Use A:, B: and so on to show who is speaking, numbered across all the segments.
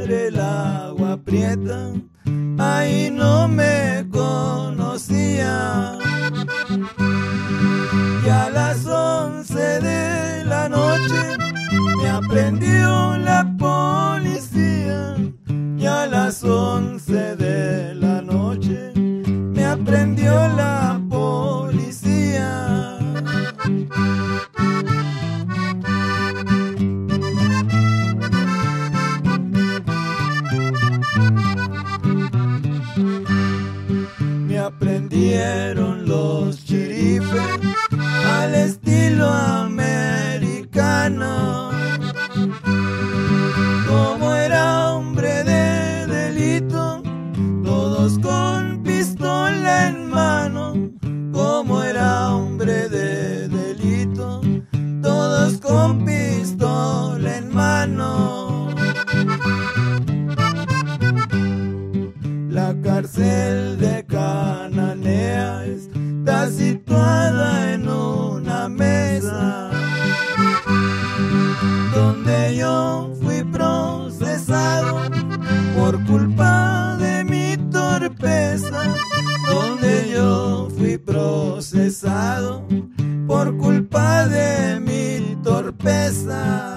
A: sobre el agua prieta, ahí no me conocía. Y a las 11 de la noche me aprendió la policía. Y a las 11 de la noche me aprendió la policía. Me aprendieron los chirifes al estilo americano. Como era hombre de delito, todos con pistola en mano. Como era hombre de delito, todos con pistola en mano. La cárcel de Cananea está situada en una mesa donde yo fui procesado por culpa de mi torpeza. Donde yo fui procesado por culpa de mi torpeza.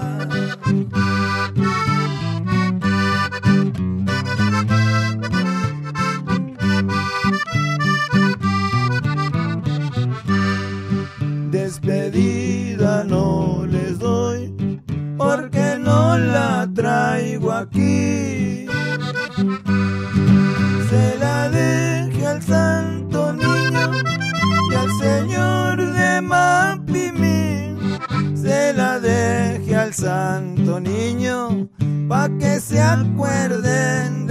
A: Despedida no les doy porque no la traigo aquí. Se la dejé al santo niño y al señor de Mapimí. Se la dejé al santo niño pa' que se acuerden